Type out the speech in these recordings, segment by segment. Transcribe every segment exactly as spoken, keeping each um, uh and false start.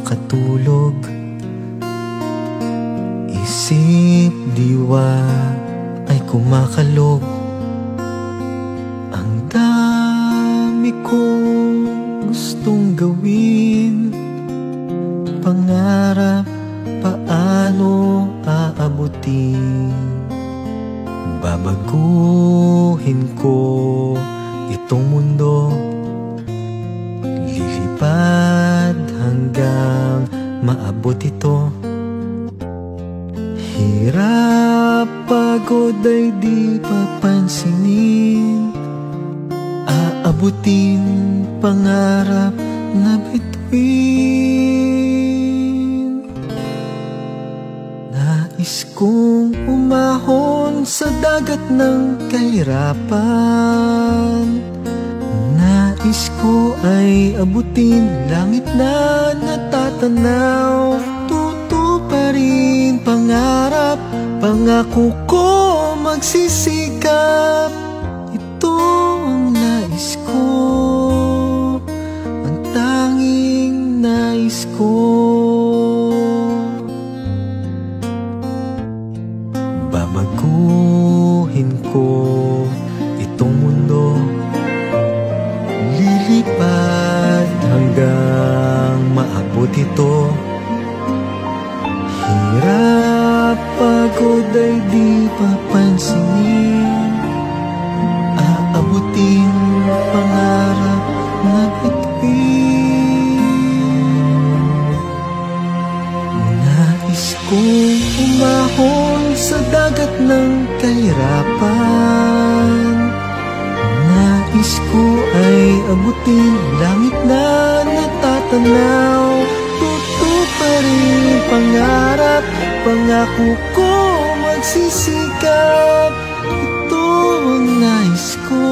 makatulog. Isip, diwa ay kumakalog. Ang dami kong gustong gawin, pangarap paano aabutin. Babaguhin ko itong mundo, lilipad hanggang maabot ito. Hirap, pagod ay di papansinin, aabutin pangarap na bituin. Nais kong umahon sa dagat ng kahirapan, nais ko ay abutin langit na natatanaw. Tutuparin pangarap, pangako ko magsisikap. Ito ang nais ko, ang tanging nais ko. Babaguhin ko itong mundo, lilipad hanggang maabot ito. Hirap, pagod ay di papansinin, aabutin pangarap na bituin. Nais kong umahon sa dagat ng kahirapan, nais ko ay abutin langit na natatanaw. Tutuparin pangarap, pangako ko magsisikap. Ito ang nais ko,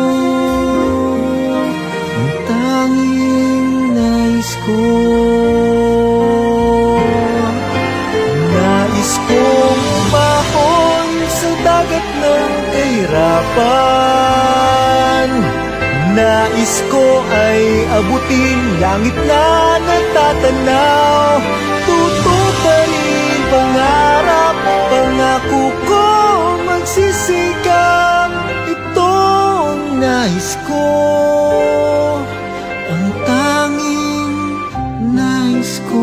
ang tanging nais ko. Nais kong umahon sa dagat ng kahirapan, nais ko ay abutin langit na natatanaw. Tutuparin pangarap, pangako ko magsisikap. Ito ang nais ko, ang tanging nais ko.